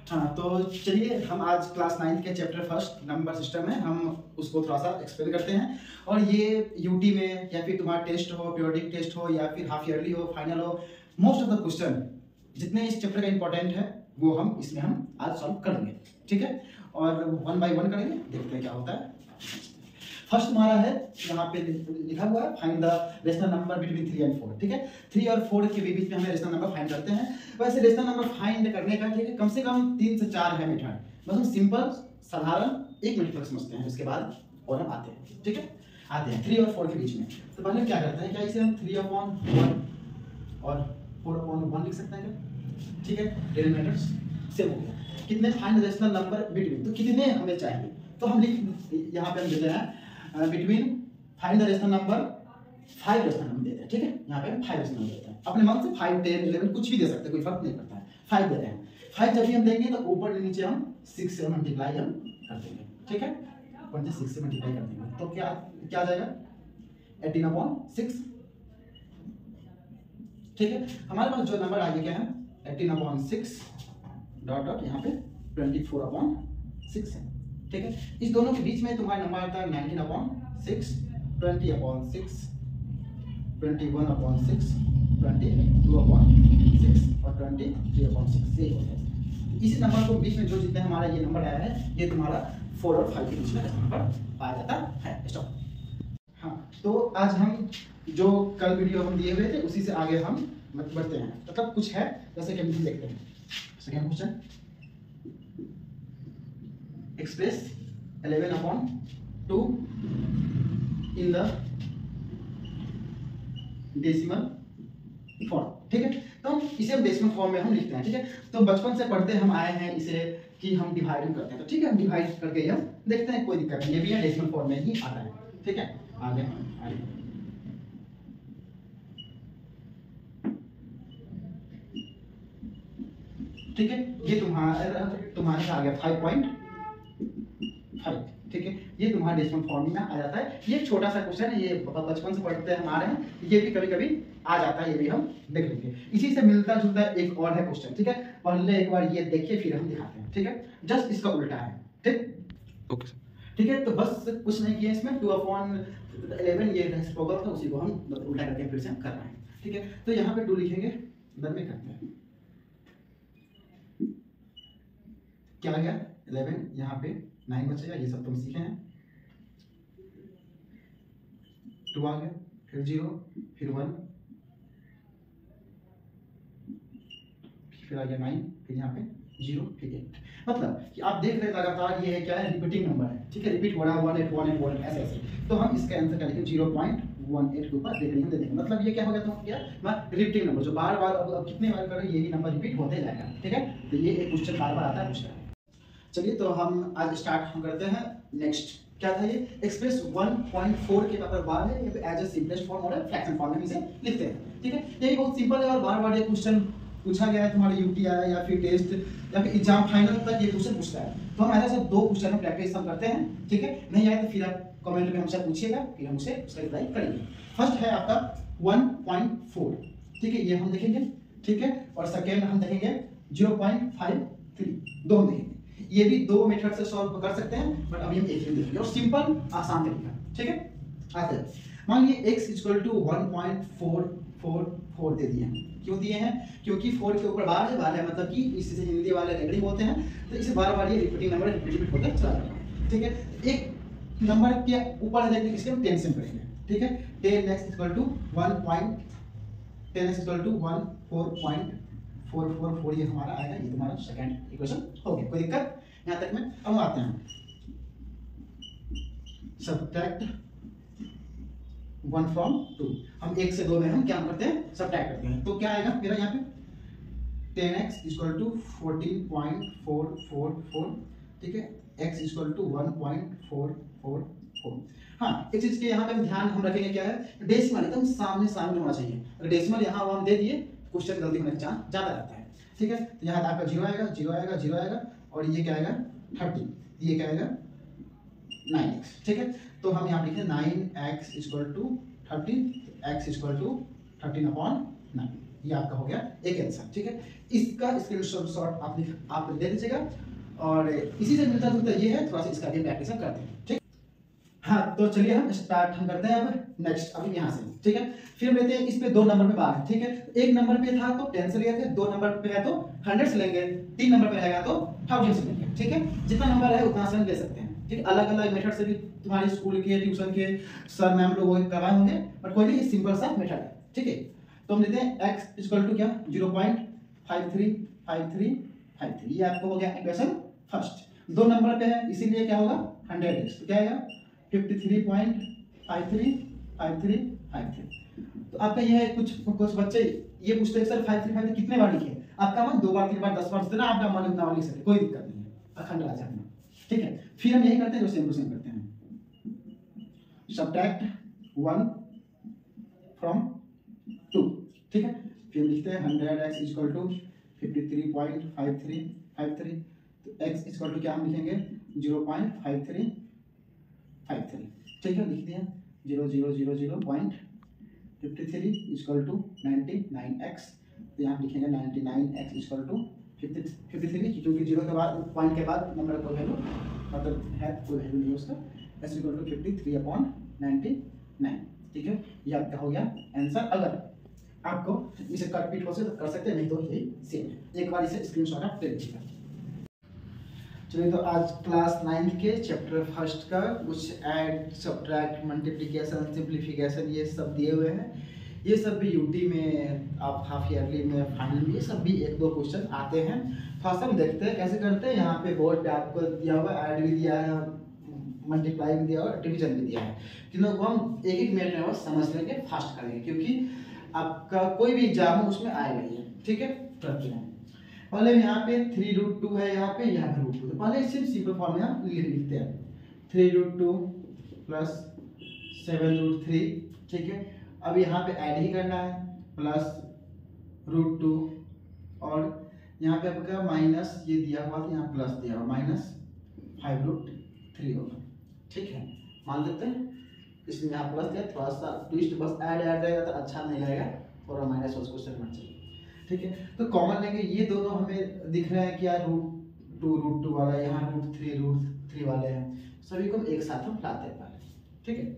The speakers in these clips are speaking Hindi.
हाँ, तो चलिए हम आज क्लास 9 के चैप्टर फर्स्ट नंबर सिस्टम है, हम उसको थोड़ा सा एक्सप्लेन करते हैं। और ये यूटी में या फिर तुम्हारा टेस्ट हो, पीरियोडिक टेस्ट हो या फिर हाफ ईयरली हो, फाइनल हो, मोस्ट ऑफ द क्वेश्चन जितने इस चैप्टर का इंपॉर्टेंट है वो हम इसमें हम आज सॉल्व करेंगे, ठीक है। और 1 बाय 1 करेंगे, देखते हैं क्या होता है। फर्स्ट हमारा है, यहाँ पे लिखा हुआ है find the rational number between 3 and 4, ठीक है। 3 और 4 के बीच में हमें रेशनल नंबर फाइंड करते हैं। वैसे रेशनल नंबर फाइंड करने का ठीक है कम से कम 3 से 4 है मेथड, बस हम सिंपल साधारण एक मिनट तक समझते हैं, उसके बाद और हम आते हैं, ठीक है। आते हैं 3 और 4 के बीच में। तो पहले क्या करते हैं, क्या इसे हम 3/1 और 4/1 लिख सकते हैं क्या, ठीक है। डिनोमिनेटर्स सेम हो गया। कितने फाइंड रेशनल नंबर बिटवीन, तो कितने हमें चाहिए, तो हम लिख यहाँ पे हम देते हैं between find the rational number 5 rational number देते हैं, ठीक है। यहाँ पे 5 रेशनल नंबर देते हैं, अपने मन से 5, 10, 11 कुछ भी दे सकते हैं, कोई फर्क नहीं पड़ता है। 5 देते हैं। 5 जब भी हम देंगे तो ऊपर नीचे हम 6 से मल्टीप्लाई हम कर देंगे, ठीक है। ऊपर से 6 से मल्टीप्लाई कर देंगे तो क्या क्या आ जाएगा 18/6, ठीक है। हमारे पास जो नंबर आगे क्या है 18/6 डॉट डॉट यहाँ पे 24/6 है, ठीक है। इस दोनों के बीच में तुम्हारा नंबर आता है 19/6, 20/6, 21/6, 22/6 और 23/6 ये होता है। इसी नंबर को बीच में जो जितने हमारा ये नंबर आया है ये तुम्हारा 4 और 5 के बीच में नंबर पाया जाता है। स्टॉप। हाँ, तो आज हम जो कल वीडियो हम दिए हुए थे उसी से आगे हम बढ़ते हैं, मतलब कुछ है जैसे कि हम देखते हैं। Second question, express 11/2 in the decimal form, ठीक है। तो हम इसे डेसिमल फॉर्म में हम लिखते हैं, ठीक है। तो बचपन से पढ़ते हम आए हैं इसे कि हम डिवाइड करते हैं, तो ठीक है हम डिवाइड करके हम देखते हैं, कोई दिक्कत नहीं, ये भी है डेसिमल फॉर्म में ही आता है, ठीक है। आगे ठीक है, ये तुम्हारे आ गया 5.5, ठीक है। ये तुम्हारा डेसिमल फॉर्म में आ जाता है। ये छोटा सा क्वेश्चन है, ये बचपन से पढ़ते हम आ रहे हैं, ये भी कभी कभी आ जाता है, ये भी हम देख लेंगे। इसी से मिलता जुलता एक और है क्वेश्चन, ठीक है। पहले एक बार ये देखिए फिर हम दिखाते हैं, ठीक है। जस्ट इसका उल्टा है, ठीक ओके सर, ठीक है। तो बस कुछ नहीं किया इसमें, 2/11 ये रेसिप्रोकल था, उसी को हम उल्टा करके फिर से हम कर रहे हैं, ठीक है। तो यहाँ पे 2 लिखेंगे, इधर में करते हैं, क्या आ गया 11, यहाँ पे 9 बचेगा, ये सब तुम सीखे हैं। 2 आ गया, फिर 0, फिर 1, फिर आ गया 9, फिर यहाँ पे 0, फिर 8। मतलब कि आप देख रहे हैं लगातार ये है क्या है रिपीटिंग नंबर है, ठीक है। रिपीट हो रहा है 181 ऐसे ऐसे। तो हम इसका आंसर क्या लिखें 0.18 के ऊपर देख रहे हैं, मतलब ये क्या हो गया तो क्या रिपीटिंग नंबर जो बार बार अब कितने बार करो ये भी नंबर रिपीट होते जाएगा, ठीक है। तो ये एक क्वेश्चन बार बार आता है पूछता है। चलिए तो हम आज स्टार्ट हम करते हैं। नेक्स्ट क्या था ये एक्सप्रेस 1.4 के पेपर बार है, ये एज ए सिंपलेस्ट फॉर्म और फ्रैक्शन फॉर्म में इसे लिखते हैं, ठीक है। ये बहुत सिंपल है और बार बार ये क्वेश्चन पूछा गया है तुम्हारे यूटीआई या फिर टेस्ट या फिर एग्जाम फाइनल तक ये क्वेश्चन पूछता है। तो हम ऐसे 2 क्वेश्चन में प्रैक्टिस हम करते हैं, ठीक है। नहीं आए तो फिर आप कमेंट में हमसे पूछिएगा, फिर हम उसे उसका रिप्लाई करेंगे। फर्स्ट है आपका 1.4, ठीक है, ये हम देखेंगे, ठीक है। और सेकेंड हम देखेंगे 0.53, 2 हम देखेंगे। ये भी 2 मेथड से सॉल्व कर सकते हैं, बट अभी हम एक ही देखेंगे और सिंपल आसान तरीका, ठीक है। आते हैं, मान लीजिए x = 1.444 दे दिए हैं। क्यों दिए हैं, क्योंकि 4 के ऊपर बार है, मतलब कि इससे हिंदी वाले रेगुलर होते हैं, तो इसे बार बार ये रिपीटिंग नंबर रिपीट होते चला जाता है, ठीक है। एक नंबर के ऊपर है देखिए, इसके हम 10 से करेंगे, ठीक है। 10x = 1.444 ये हमारा आएगा, ये तुम्हारा सेकंड इक्वेशन हो गया। कोई दिक्कत यहाँ तक में। अब आते हैं सब्ट्रैक्ट 1 from 2, हम 1 से 2 में हम क्या करते हैं सब्ट्रैक्ट करते हैं। तो क्या आएगा मेरा यहाँ पे 10x = 14.444, ठीक है। x = 1.444। हाँ, एक चीज के यहाँ पे ध्यान हम रखेंगे क्या है, डेसिमल एकदम सामने सामने होना चाहिए। अगर डेसिमल यहाँ हम दे दिए क्वेश्चन गलती होने का चांस ज्यादा रहता है, ठीक है। तो यहाँ आपका 0 आएगा, 0 आएगा, 0 आएगा, और ये क्या आएगा 30, ये क्या आएगा 9x, ठीक है। तो हम यहाँ लिखें 9x = 30, x = 13/9, ये आपका हो गया एक आंसर। ठीक है, इसका स्क्रीनशॉट आप ले लीजिएगा और इसी से मिलता जुलता ये है, थोड़ा सा इसका भी प्रैक्टिस हम करते हैं। ठीक, हाँ तो चलिए हम स्टार्ट हम करते हैं अब नेक्स्ट अभी यहाँ से। ठीक है, फिर हम लेते हैं इस पे 2 नंबर पे बार है। ठीक है, एक नंबर पे था तो 10 से लिए थे, 2 नंबर पे है तो 100 से लेंगे, 3 नंबर पे रहेगा तो 1000 से लेंगे। ठीक है, जितना नंबर है उतना से हम ले सकते हैं। ठीक, अलग अलग मेथड से भी तुम्हारे स्कूल के ट्यूशन के सर मैम लोग करवाए होंगे, बट कोई नहीं, सिंपल सा मेथड है। ठीक है, तो हम लेते हैं x इक्वल टू क्या 0.535353, ये आपको हो गया इक्वेशन फर्स्ट। 2 नंबर पे है इसीलिए क्या होगा 100x, तो क्या आएगा 53.535353। तो आपका ये है, कुछ बच्चे ये पूछते हैं सर 5353 कितने बार लिखे, आपका मन 2 बार 3 बार 10 बार जितना आपका मन उतना बार लिख सकते, कोई दिक्कत नहीं है, अखंड राजा में। ठीक है, फिर हम यही करते हैं जो सेम टू सेम करते हैं, सब्ट्रैक्ट 1 फ्रॉम 2। ठीक है, फिर लिखते हैं 100x इक्वल टू 53.5353, तो x इक्वल टू क्या हम लिखेंगे 0.5353। ठीक है, लिख दिया 0.53 इक्वल टू 99x, तो यहाँ लिखेंगे 99x इक्वल टू 53, क्योंकि 0 के बाद पॉइंट के बाद नंबर कोई वैल्यू मतलब है, कोई वैल्यू नहीं है उसका, x इक्वल टू 53/99। ठीक है, ये आपका हो गया आंसर। अगर आपको इसे कट पीट हो से कर सकते हैं, नहीं तो यही सेम है, एक बार इसे स्क्रीनशॉट आप ले लीजिएगा। चलिए, तो आज क्लास 9 के चैप्टर फर्स्ट का कुछ ऐड सब्ट्रैक्ट मल्टीप्लिकेशन सिंप्लीफिकेशन ये सब दिए हुए हैं। ये सब भी यूटी में आप हाफ ईयरली में फाइनल में ये सब भी 1-2 क्वेश्चन आते हैं। थोड़ा सा हम देखते हैं कैसे करते हैं। यहाँ पे बोर्ड पे आपको दिया हुआ ऐड भी दिया है, मल्टीप्लाई भी दिया हुआ, डिवीजन भी दिया है, तीनों को हम एक मिनट में बस समझ लेंगे, फास्ट करेंगे, क्योंकि आपका कोई भी एग्जाम हो उसमें आएगा ये। ठीक है, पहले यहाँ पे 3√2 है, यहाँ पे √2, तो पहले सिर्फ सिंपल फॉर्म में हम लिखते हैं 3√2 प्लस 7√3। ठीक है, अब यहाँ पे ऐड ही करना है, प्लस √2 और यहाँ पे आपका माइनस ये दिया हुआ था, यहाँ प्लस दिया हुआ, -5√3 होगा। ठीक है, मान लेते हैं इसमें यहाँ प्लस दिया, थोड़ा सा ट्विस्ट बस ऐड रहेगा तो अच्छा नहीं लगेगा, थोड़ा माइनस उसको करना चाहिए। ठीक है, तो कॉमन लेंगे, ये दोनों हमें दिख रहे हैं कि यार √2 वाला, यहाँ √3 वाले हैं, सभी को एक साथ हम लाते हैं पहले। ठीक है,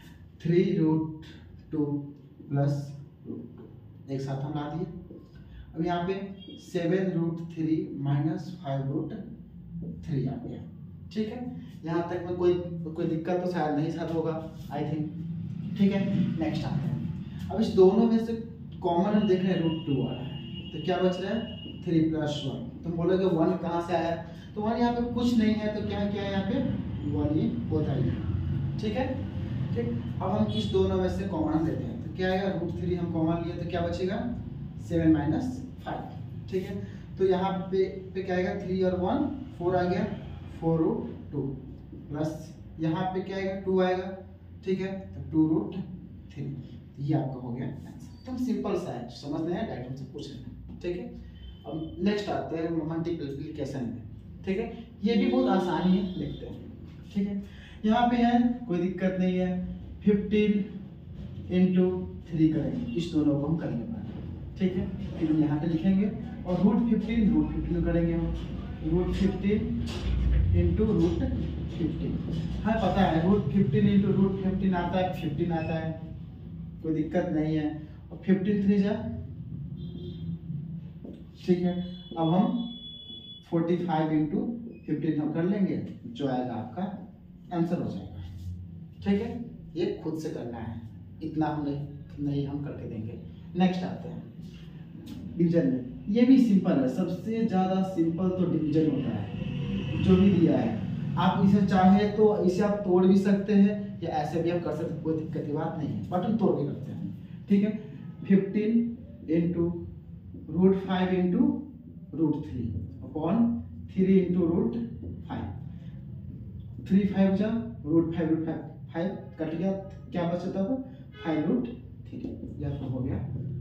3√2 प्लस √2 एक साथ हम ला दिए। अब यहाँ पे 7√3 माइनस 5√3 आ गया। ठीक है, यहाँ तक में कोई दिक्कत तो शायद नहीं साथ होगा, आई थिंक। ठीक है, नेक्स्ट आते हैं। अब इस दोनों में से कॉमन हम देख रहे हैं √2 वाला है, तो क्या बच रहा है 3 + 1। तुम बोलोगे 1 कहाँ से आया, तो 1 यहाँ पे कुछ नहीं है, तो क्या है यहाँ पे 1 ये होता ही है। ठीक है, ठीक, अब हम इस दोनों में से कॉमन लेते हैं, तो क्या आएगा √3 हम कॉमन लिए तो क्या बचेगा 7 - 5। ठीक है, तो यहाँ पे क्या आएगा 3 और 1 4 आ गया, 4√2 प्लस यहाँ पे क्या आएगा 2 आएगा। ठीक है, तो 2√3, ये आपका हो गया आंसर। तो सिंपल सा है, समझना है डायरेक्ट हमसे पूछ लेना। ठीक है, अब नेक्स्ट आते हैं मल्टीप्लिकेशन में। ठीक है, ये भी बहुत आसानी है, लिखते हैं। ठीक है, यहाँ पे है कोई दिक्कत नहीं है, 15 × 3 करेंगे, इस दोनों को हम करेंगे पहले। ठीक है, फिर हम यहाँ पे लिखेंगे और √15 करेंगे हम, √15 × √15। हाँ पता है √15 × √15 आता है 15 आता है, कोई दिक्कत नहीं है। और 15 3 जा, ठीक है, अब हम 45 × 15 हम कर लेंगे, जो आएगा आपका आंसर हो जाएगा। ठीक है, ये खुद से करना है, इतना हम नहीं हम करके देंगे। नेक्स्ट आते हैं डिवीजन में, ये भी सिंपल है, सबसे ज्यादा सिंपल तो डिवीजन होता है। जो भी दिया है आप इसे चाहे तो इसे आप तोड़ भी सकते हैं या ऐसे भी आप कर सकते हैं, कोई दिक्कत की बात नहीं है, बट हम तोड़ भी करते हैं। ठीक है, 15 × √5 × √3 अपॉन 3 × √5, 3 5 जा √5 कट गया, क्या बचा था 5√3, यह तो हो गया